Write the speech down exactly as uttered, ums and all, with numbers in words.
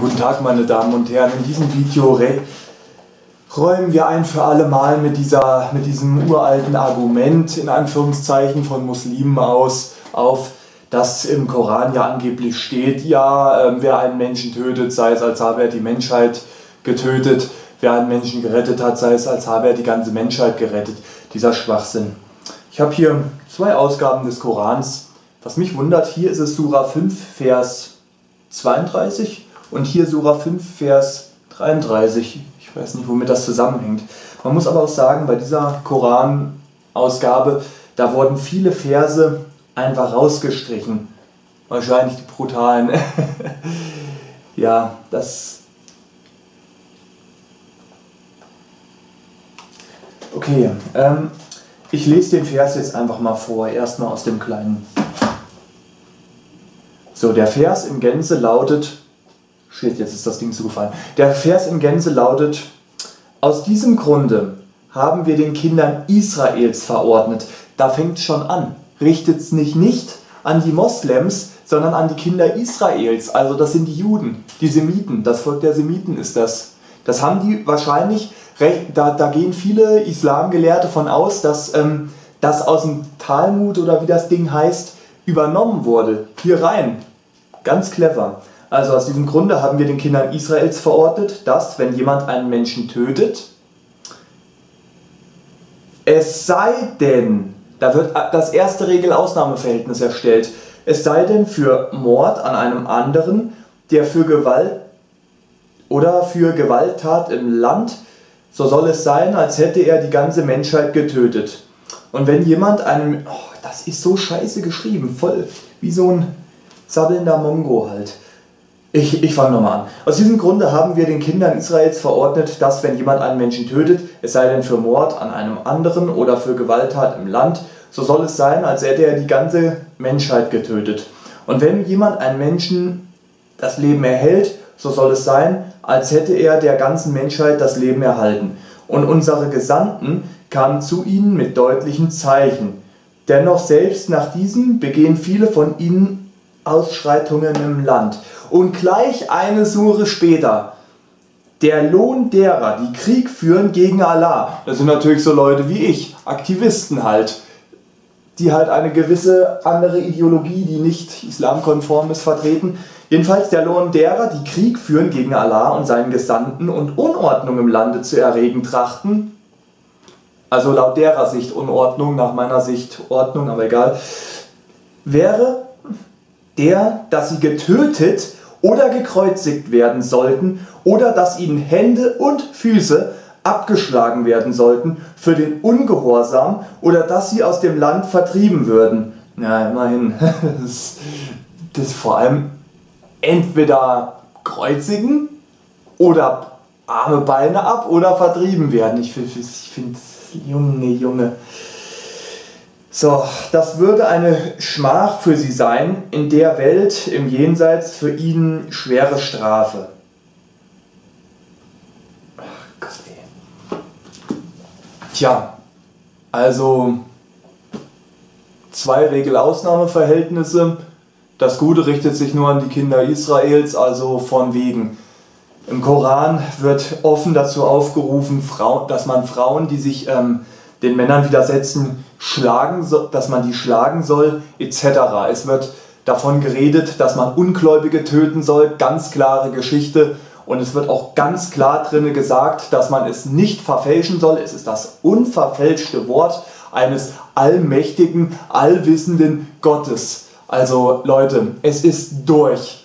guten Tag, meine Damen und Herren. In diesem Video räumen wir ein für alle Mal mit, dieser, mit diesem uralten Argument in Anführungszeichen von Muslimen aus auf, dass im Koran ja angeblich steht, ja, äh, wer einen Menschen tötet, sei es, als habe er die Menschheit getötet, wer einen Menschen gerettet hat, sei es, als habe er die ganze Menschheit gerettet. Dieser Schwachsinn. Ich habe hier zwei Ausgaben des Korans. Was mich wundert, hier ist es Sura fünf, Vers zweiunddreißig und hier Sura fünf, Vers dreiunddreißig. Ich weiß nicht, womit das zusammenhängt. Man muss aber auch sagen, bei dieser Koranausgabe, da wurden viele Verse einfach rausgestrichen. Wahrscheinlich die brutalen. Ja, das... Okay, ähm, ich lese den Vers jetzt einfach mal vor, erstmal aus dem Kleinen. So, der Vers in Gänze lautet, shit, jetzt ist das Ding zugefallen. Der Vers in Gänze lautet, aus diesem Grunde haben wir den Kindern Israels verordnet. Da fängt es schon an. Richtet es nicht, nicht an die Moslems, sondern an die Kinder Israels. Also das sind die Juden, die Semiten, das Volk der Semiten ist das. Das haben die wahrscheinlich, da, da gehen viele Islamgelehrte von aus, dass ähm, das aus dem Talmud oder wie das Ding heißt, übernommen wurde, hier rein. Ganz clever. Also aus diesem Grunde haben wir den Kindern Israels verordnet, dass, wenn jemand einen Menschen tötet, es sei denn, da wird das erste Regel-Ausnahmeverhältnis erstellt, es sei denn für Mord an einem anderen, der für Gewalt oder für Gewalttat im Land, so soll es sein, als hätte er die ganze Menschheit getötet. Und wenn jemand einem... Oh, das ist so scheiße geschrieben, voll wie so ein sabbelnder Mongo halt. Ich, ich fange nochmal an. Aus diesem Grunde haben wir den Kindern Israels verordnet, dass, wenn jemand einen Menschen tötet, es sei denn für Mord an einem anderen oder für Gewalttat im Land, so soll es sein, als hätte er die ganze Menschheit getötet. Und wenn jemand einen Menschen das Leben erhält, so soll es sein, als hätte er der ganzen Menschheit das Leben erhalten. Und unsere Gesandten kamen zu ihnen mit deutlichen Zeichen. Dennoch selbst nach diesem begehen viele von ihnen Ausschreitungen im Land. Und gleich eine Sure später, der Lohn derer, die Krieg führen gegen Allah, das sind natürlich so Leute wie ich, Aktivisten halt, die halt eine gewisse andere Ideologie, die nicht islamkonform ist, vertreten. Jedenfalls der Lohn derer, die Krieg führen gegen Allah und seinen Gesandten und Unordnung im Lande zu erregen trachten, also laut derer Sicht Unordnung, nach meiner Sicht Ordnung, aber egal, wäre der, dass sie getötet oder gekreuzigt werden sollten oder dass ihnen Hände und Füße abgeschlagen werden sollten für den Ungehorsam oder dass sie aus dem Land vertrieben würden. Ja, immerhin, das, das vor allem entweder kreuzigen oder Arme, Beine ab oder vertrieben werden. Ich finde, ich find, Junge, Junge. So, das würde eine Schmach für sie sein, in der Welt, im Jenseits, für ihn schwere Strafe. Ach Gott, ey. Tja, also zwei Regel-Ausnahmeverhältnisse. Das Gute richtet sich nur an die Kinder Israels, also von wegen. Im Koran wird offen dazu aufgerufen, dass man Frauen, die sich ähm, den Männern widersetzen, schlagen, dass man die schlagen soll, et cetera. Es wird davon geredet, dass man Ungläubige töten soll, ganz klare Geschichte. Und es wird auch ganz klar drin gesagt, dass man es nicht verfälschen soll. Es ist das unverfälschte Wort eines allmächtigen, allwissenden Gottes. Also Leute, es ist durch.